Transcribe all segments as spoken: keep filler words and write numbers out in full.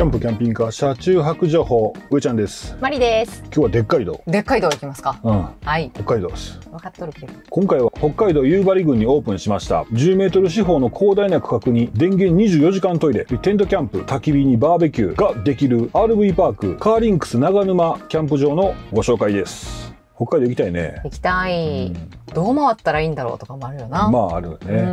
キャンプキャンピングカー車中泊情報、上ちゃんです。 マリです。 今日はでっかい道。 でっかい道行きますか。 うん。 はい。 北海道です。 分かっとるけど。 今回は北海道夕張郡にオープンしました。じゅうメートル四方の広大な区画に電源にじゅうよじかんトイレ、テントキャンプ、焚き火にバーベキューができる アールブイ パークカーリンクス長沼キャンプ場のご紹介です。北海道行きたいね。 行きたい。うん、どう回ったらいいんだろうとかもあるよな。 まああるね。うん、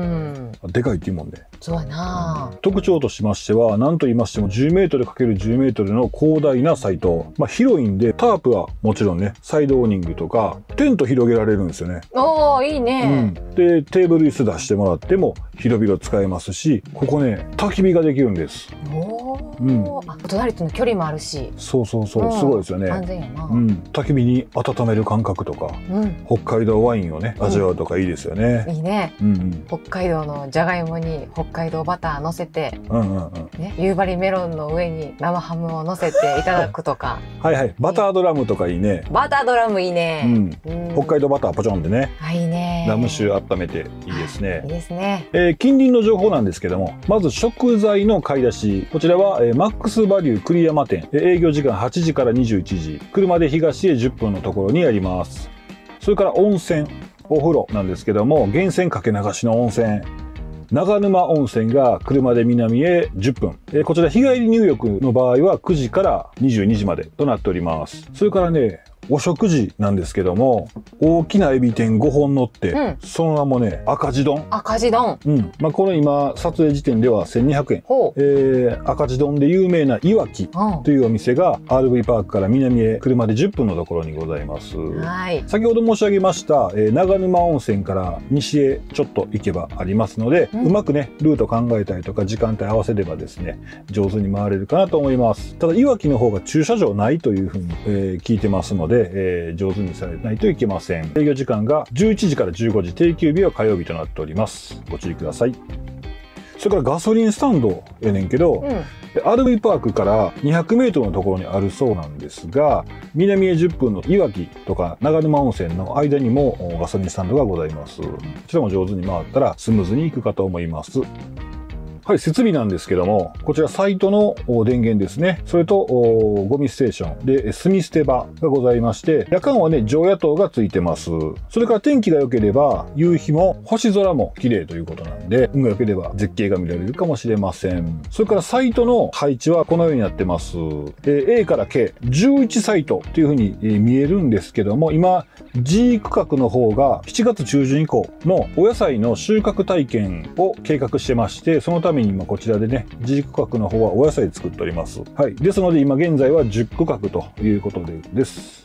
でかいっていうもんで。 そうやな、 うん。特徴としましては、何と言いましてもじゅうメートルかけるじゅうメートルの広大なサイト。まあ広いんで、タープはもちろんね、サイドオーニングとか、テント広げられるんですよね。 おー、いいね。 うん、で、テーブル椅子出してもらっても広々使えますし、ここね、焚き火ができるんです。 おー、うん、あ、隣との距離もあるし。 そうそうそう、すごいですよね。 安全やな。 うん、焚き火に温める感覚とか、うん、北海道ワインをね、味わうとかいいですよね。 うん、いいね。 うんうん、 北海道のじゃがいもに北海道バター乗せて、 うんうんうん、 ね、夕張メロンの上に生ハムを乗せていただくとか。 はいはい、バタードラムとかいいね。 バタードラムいいね。 うん、北海道バターポチョンでね。 あ、いいね。 ラム酒温めていいですね。 いいですね。 えー、近隣の情報なんですけども、まず食材の買い出し。こちらは、えー、マックスバリュー栗山店。営業時間はちじからにじゅういちじ。車で東へじゅっぷんのところにあります。それから温泉、お風呂なんですけども、源泉かけ流しの温泉。長沼温泉が車で南へじゅっぷん。えー、こちら日帰り入浴の場合はくじからにじゅうにじまでとなっております。それからね、お食事なんですけども、大きなエビ天ごほん乗って、うん、その名もね、赤字丼。 赤字丼。 うん。まあ、この今、撮影時点ではせんにひゃくえん。えー、赤字丼で有名ないわきというお店が アールブイ パークから南へ車でじゅっぷんのところにございます。はい。先ほど申し上げました、えー、長沼温泉から西へちょっと行けばありますので、うん、うまくね、ルート考えたりとか時間帯合わせればですね、上手に回れるかなと思います。ただ、いわきの方が駐車場ないというふうに、えー、聞いてますので、えー、上手にされないといけません。営業時間がじゅういちじからじゅうごじ、定休日は火曜日となっております。ご注意ください。それからガソリンスタンドやねんけど、うん、アールブイ パークからにひゃくメートルのところにあるそうなんですが、南へじゅっぷんのいわきとか長沼温泉の間にもガソリンスタンドがございます。こちらも上手に回ったらスムーズにいくかと思います。はい、設備なんですけども、こちらサイトの電源ですね。それと、ゴミステーションで、炭捨て場がございまして、夜間はね、常夜灯がついてます。それから天気が良ければ、夕日も星空も綺麗ということなんで、運が良ければ絶景が見られるかもしれません。それからサイトの配置はこのようになってます。A から ケー、じゅういちサイトというふうに見えるんですけども、今、G 区画の方がしちがつ中旬以降のお野菜の収穫体験を計画してまして、そのために今こちらでね、G 区画の方はお野菜作っております。はい。ですので今現在はじゅっ区画ということでです。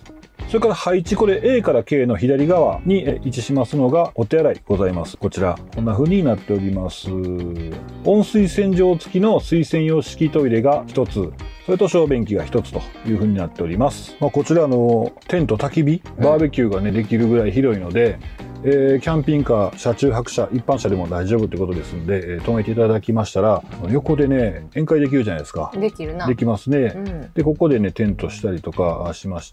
それから配置、これ A から ケー の左側に位置しますのがお手洗いございます。こちら、こんな風になっております。温水洗浄付きの水洗用式トイレがひとつ。それと小便器がひとつという風になっております。まあ、こちらのテント焚き火、バーベキューがね、できるぐらい広いので、えー、キャンピングカー、車中泊車、一般車でも大丈夫ってことですんで、えー、止めていただきましたら、横でね、宴会できるじゃないですか。 できるな。 できますね。うん、で、ここでね、テントしたりとかしまして、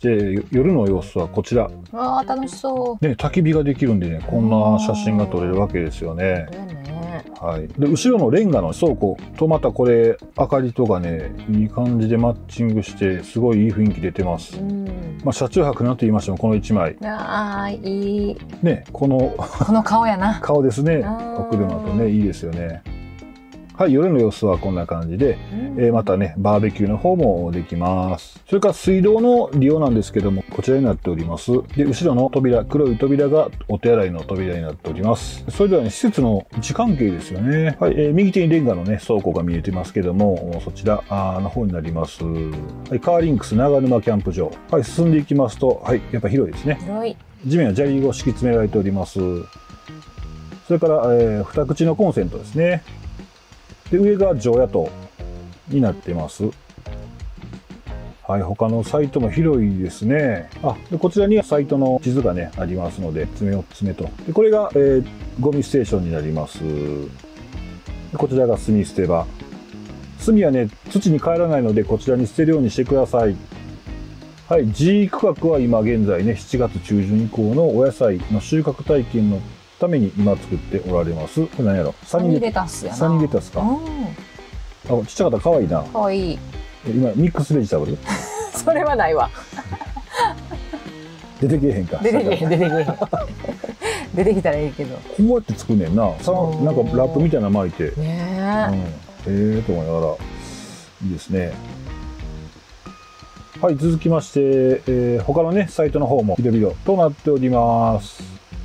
夜の様子はこちら。 ああ、楽しそう。 ね、焚き火ができるんでね、こんな写真が撮れるわけですよね。はい。で、後ろのレンガの倉庫とまたこれ、明かりとかね、いい感じでマッチングして、すごいいい雰囲気出てます。うん、まあ、車中泊なんと言いましても、このいちまい。ああ、いい。ね、この、 この顔やな。 顔ですね。お車とね、いいですよね。はい、夜の様子はこんな感じで、うん、えー、またね、バーベキューの方もできます。それから水道の利用なんですけども、こちらになっております。で、後ろの扉、黒い扉がお手洗いの扉になっております。それではね、施設の位置関係ですよね。はい、えー、右手にレンガのね、倉庫が見えてますけども、そちらの方になります。はい、カーリンクス長沼キャンプ場。はい、進んでいきますと、はい、やっぱ広いですね。 広い。 地面は砂利を敷き詰められております。それから、えー、二口のコンセントですね。で、上が常夜灯になっています。はい、他のサイトも広いですね。あ、でこちらにサイトの地図がね、ありますので、つめよつめと。で、これが、えー、ゴミステーションになります。こちらが炭捨て場。炭はね、土に帰らないので、こちらに捨てるようにしてください。はい、G 区画は今現在ね、しちがつ中旬以降のお野菜の収穫体験のために今作っておられます。これ何やろ？ サニーレタスやな。 サニーレタスか。うん、あ、ちっちゃかったら可愛いな。 可愛い。 今ミックスベジタブルそれはないわ。 出てけえへんか。 出てけえへん出てけえへん出てきたらいいけど、 こうやって作んねんな。さなんかラップみたいなの巻いて、 ねえ、うん、ええと思いながらいいですね。はい、続きまして、えー、他のねサイトの方も広々となっております。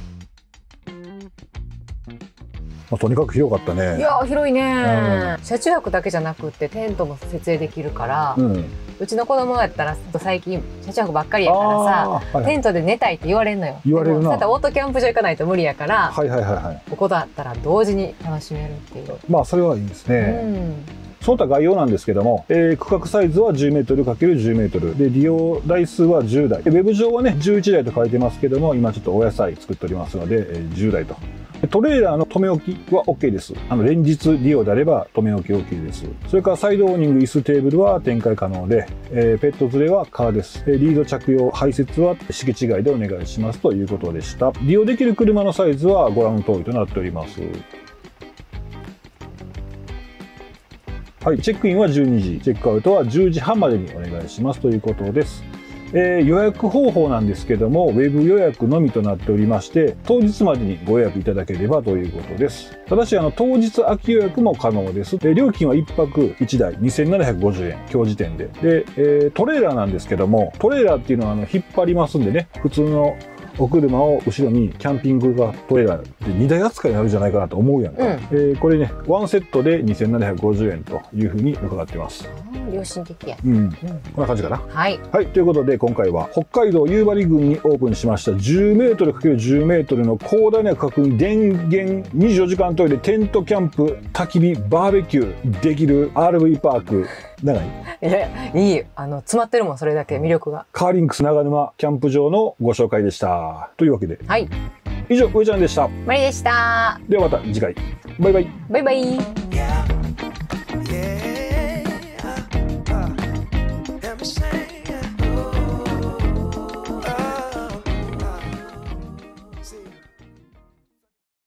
まあ、とにかく広かったね。 いや広いね、うん、車中泊だけじゃなくってテントも設営できるから、うん、うちの子供やったら最近車中泊ばっかりやからさ、はいはい、テントで寝たいって言われるのよ。 言われるな。 だってオートキャンプ場行かないと無理やから、 はいはいはいはい、 ここだったら同時に楽しめるっていう。 まあそれはいいですね。うん、その他概要なんですけども、えー、区画サイズは じゅうメートルかけるじゅうメートルで、利用台数はじゅうだい、ウェブ上はねじゅういちだいと書いてますけども、今ちょっとお野菜作っておりますので、えー、じゅうだいと。トレーラーの止め置きは OK です。あの連日利用であれば止め置き OK です。それからサイドオーニング、椅子、テーブルは展開可能で、えー、ペット連れは空です。リード着用、排泄は敷地外でお願いしますということでした。利用できる車のサイズはご覧の通りとなっております。はい、チェックインはじゅうにじ、チェックアウトはじゅうじはんまでにお願いしますということです。えー、予約方法なんですけども、ウェブ予約のみとなっておりまして、当日までにご予約いただければということです。ただし、あの、当日空き予約も可能です。えー、料金はいっぱくいちだいにせんななひゃくごじゅうえん、今日時点で。で、えー、トレーラーなんですけども、トレーラーっていうのはあの引っ張りますんでね、普通のお車を後ろにキャンピングがトレーラーでにだい扱いになるんじゃないかなと思うやんか、うん、えー、これねワンセットでにせんななひゃくごじゅうえんというふうに伺ってます。 良心的や、 うんうん、こんな感じかな。 はい、 はい、ということで今回は北海道夕張郡にオープンしましたじゅうメートルかけるじゅうメートルの広大な区画に電源にじゅうよじかんトイレ、テントキャンプ、焚き火、バーベキューできる アールブイ パーク。長い？ いやいい、あの詰まってるもん、それだけ魅力が。 カーリンクス長沼キャンプ場のご紹介でした。というわけで、 はい、 以上上ちゃんでした。 マリでした。 ではまた次回、バイバイ。 バイバイ。 Say